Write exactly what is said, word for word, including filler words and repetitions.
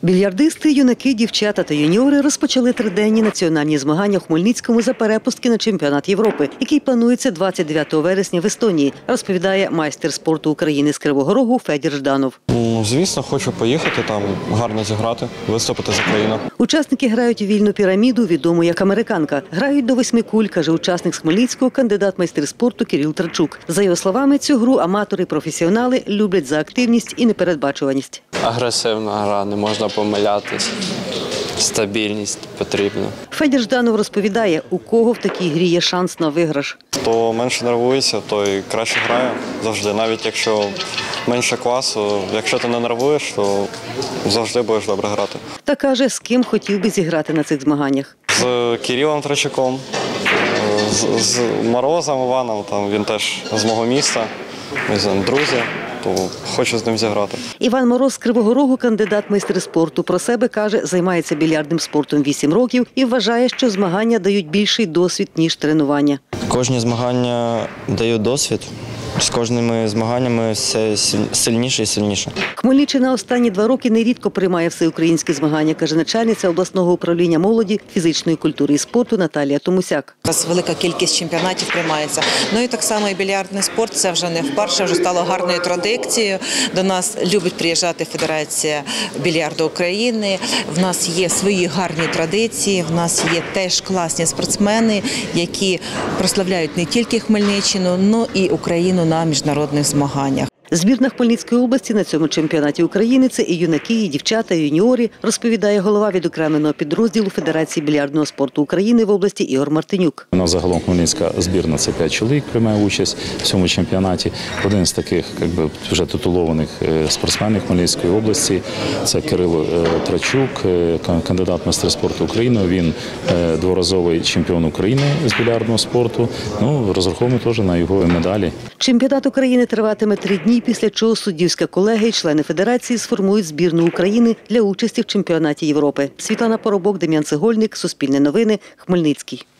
Більярдисти, юнаки, дівчата та юніори розпочали триденні національні змагання у Хмельницькому за перепустки на чемпіонат Європи, який планується двадцять дев'ятого вересня в Естонії, розповідає майстер спорту України з Кривого Рогу Федір Жданов. Ну, звісно, хочу поїхати там, гарно зіграти, виступити за країну. Учасники грають у вільну піраміду, відому як американка. Грають до восьми куль, каже учасник з Хмельницького, кандидат майстер спорту Кирил Трачук. За його словами, цю гру аматори і професіонали люблять за активність і непередбачуваність. Агресивна гра, не можна помилятись. Стабільність потрібна. Федір Жданов розповідає, у кого в такій грі є шанс на виграш. Хто менше нервується, той краще грає завжди. Навіть якщо менше класу, якщо ти не нервуєш, то завжди будеш добре грати. Та каже, з ким хотів би зіграти на цих змаганнях. З Кирилом Трачуком, з, з Морозом Іваном, там, він теж з мого міста, ми з ним друзі. Хочу з ним зіграти. Іван Мороз з Кривого Рогу, кандидат майстер спорту. Про себе, каже, займається більярдним спортом вісім років і вважає, що змагання дають більший досвід, ніж тренування. Кожні змагання дають досвід. З кожними змаганнями все сильніше і сильніше. Хмельниччина останні два роки нерідко приймає всеукраїнські змагання, каже начальниця обласного управління молоді, фізичної культури і спорту Наталія Томусяк. Зараз велика кількість чемпіонатів приймається. Ну і так само і більярдний спорт, це вже не вперше, вже стало гарною традицією. До нас любить приїжджати Федерація більярду України. В нас є свої гарні традиції, в нас є теж класні спортсмени, які прославляють не тільки Хмельниччину, але і Україну на міжнародних змаганнях. Збірна Хмельницької області на цьому чемпіонаті України – це і юнаки, і дівчата, і юніори, розповідає голова відокремленого підрозділу Федерації більярдного спорту України в області Ігор Мартинюк. У нас загалом хмельницька збірна – це п'ять чоловік приймає участь в цьому чемпіонаті. Один з таких якби, вже титулованих спортсменів Хмельницької області – це Кирило Трачук, кандидат майстер спорту України. Він дворазовий чемпіон України з більярдного спорту. Ну, розраховуємо теж на його медалі. Чемпіонат України триватиме три дні, після чого суддівська колегія і члени Федерації сформують збірну України для участі в чемпіонаті Європи. Світлана Поробок, Дем'ян Цегольник, Суспільне новини, Хмельницький.